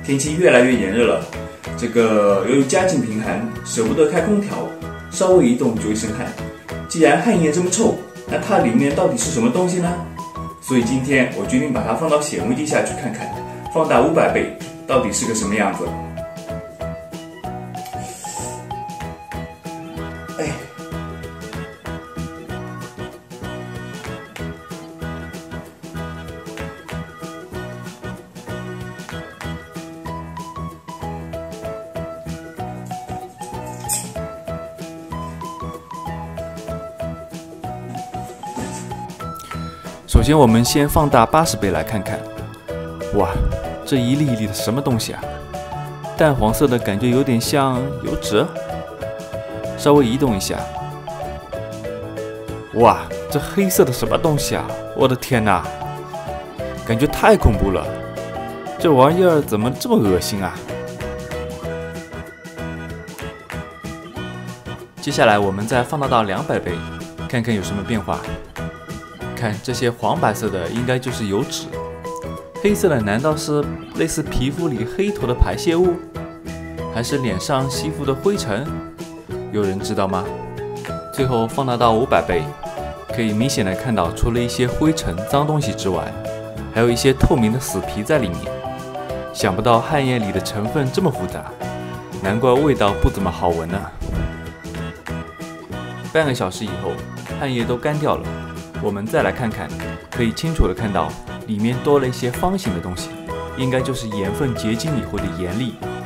天气越来越炎热了，由于家境贫寒，舍不得开空调，稍微一动就一身汗。既然汗液这么臭，那它里面到底是什么东西呢？所以今天我决定把它放到显微镜下去看看，放大500倍，到底是个什么样子。 首先，我们先放大80倍来看看。哇，这一粒一粒的什么东西啊？淡黄色的感觉有点像油脂。稍微移动一下。哇，这黑色的什么东西啊？我的天哪，感觉太恐怖了！这玩意儿怎么这么恶心啊？接下来我们再放大到200倍，看看有什么变化。看这些黄白色的应该就是油脂，黑色的难道是类似皮肤里黑头的排泄物，还是脸上吸附的灰尘？有人知道吗？最后放大到500倍，可以明显的看到，除了一些灰尘、脏东西之外，还有一些透明的死皮在里面。想不到汗液里的成分这么复杂，难怪味道不怎么好闻呢。半个小时以后，汗液都干掉了。我们再来看看，可以清楚的看到里面多了一些方形的东西，应该就是盐分结晶以后的盐粒。